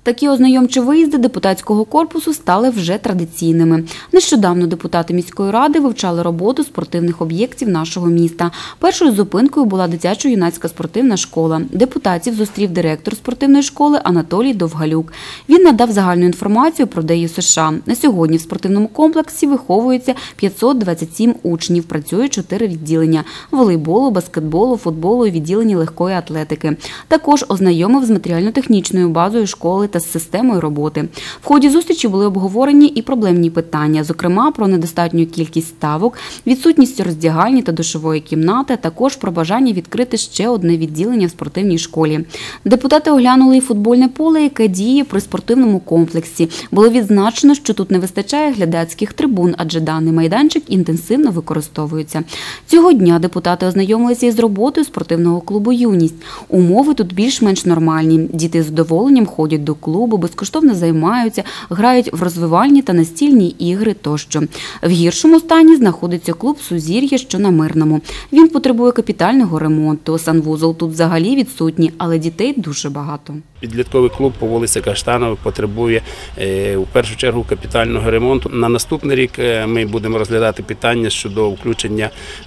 Такі ознайомчі виїзди депутатського корпусу стали вже традиційними. Нещодавно депутати міської ради вивчали роботу спортивних об'єктів нашого міста. Першою зупинкою була дитячо-юнацька спортивна школа. Депутатів зустрів директор спортивної школи Анатолій Довгалюк. Він надав загальну інформацію про ДЮСШ. На сьогодні в спортивному комплексі виховується 527 учнів, працює 4 відділення – волейболу, баскетболу, футболу і відділення легкої атлетики. Також ознайомив з матеріально-технічною базою школи та з системою роботи. В ході зустрічі були обговорені і проблемні питання, зокрема про недостатню кількість ставок, відсутність роздягальні та душової кімнати, а також про бажання відкрити ще одне відділення в спортивній школі. Депутати оглянули і футбольне поле, яке діє при спортивному комплексі. Було відзначено, що тут не вистачає глядацьких трибун, адже даний майданчик інтенсивно використовується. Цього дня депутати ознайомилися із роботою спортивного клубу «Юність». Умови тут більш-менш нормальні. Діти з задоволенням ходять до клубу, безкоштовно займаються, грають в розвивальні та настільні ігри тощо. В гіршому стані знаходиться клуб «Сузір'я», що на Мирному. Він потребує капітального ремонту. Санвузол тут взагалі відсутній, але дітей дуже багато. Підлітковий клуб по вулиці Каштанова потребує у першу чергу капітального ремонту. На наступний рік ми будемо розглядати питання щодо включення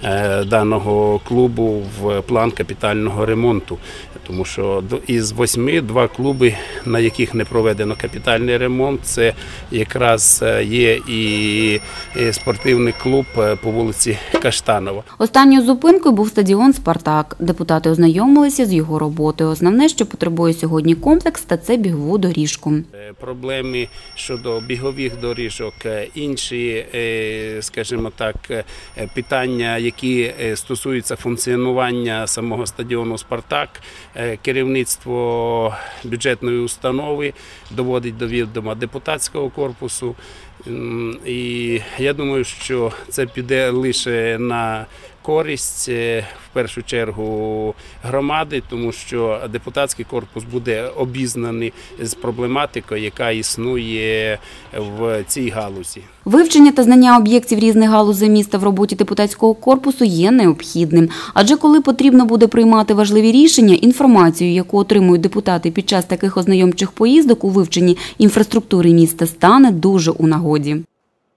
даного клубу в план капітального ремонту. Тому що із 8 – 2 клуби, на яких не проведено капітальний ремонт, це якраз є і спортивний клуб по вулиці Каштанова. Останньою зупинкою був стадіон «Спартак». Депутати ознайомилися з його роботою. Основне, що потребує сьогодні комплекс, та це бігову доріжку. Проблеми щодо бігових доріжок, інші, скажімо так, питання, які стосуються функціонування самого стадіону «Спартак», керівництво бюджетної установи доводить до відома депутатського корпусу. І я думаю, що це піде лише на користь, в першу чергу, громади, тому що депутатський корпус буде обізнаний з проблематикою, яка існує в цій галузі. Вивчення та знання об'єктів різних галузей міста в роботі депутатського корпусу є необхідним. Адже коли потрібно буде приймати важливі рішення, інформацію, яку отримують депутати під час таких ознайомчих поїздок у вивченні інфраструктури міста, стане дуже у нагоді.